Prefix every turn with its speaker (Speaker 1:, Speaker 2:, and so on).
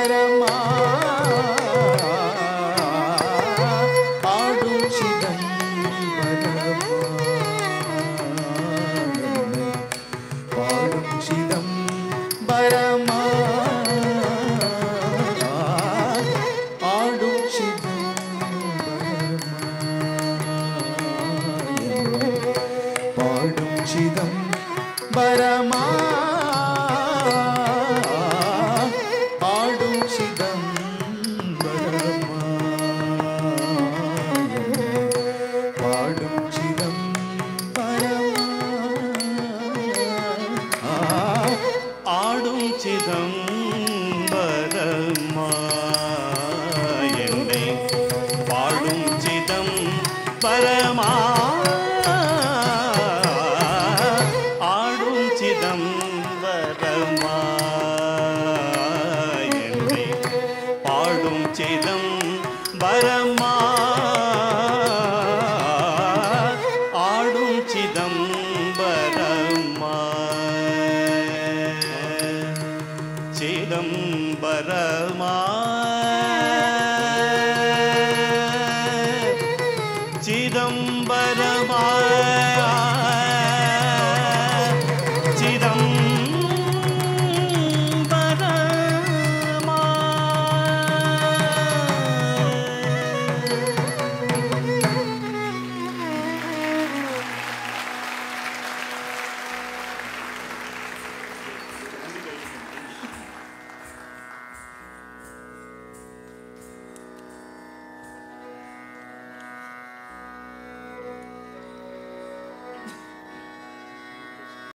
Speaker 1: பரமா ஆடும் சிதம்பரமா பாடும் சிதம்பரமா ஆடும் சிதம்பரமா பாடும் சிதம்பரமா ஆடும் சிதம்பரமா பாடும் சிதம்பரமா
Speaker 2: ஆடும் சிதம்பரமா என்னை பாடும் சிதம்பரமா ஆடும் சிதம்பரமா என்னை பாடும் சிதம்பரமா ஆடும் சிதம்பரமா சிதம்பரமா சிதம்பரமா சிதம்பரமா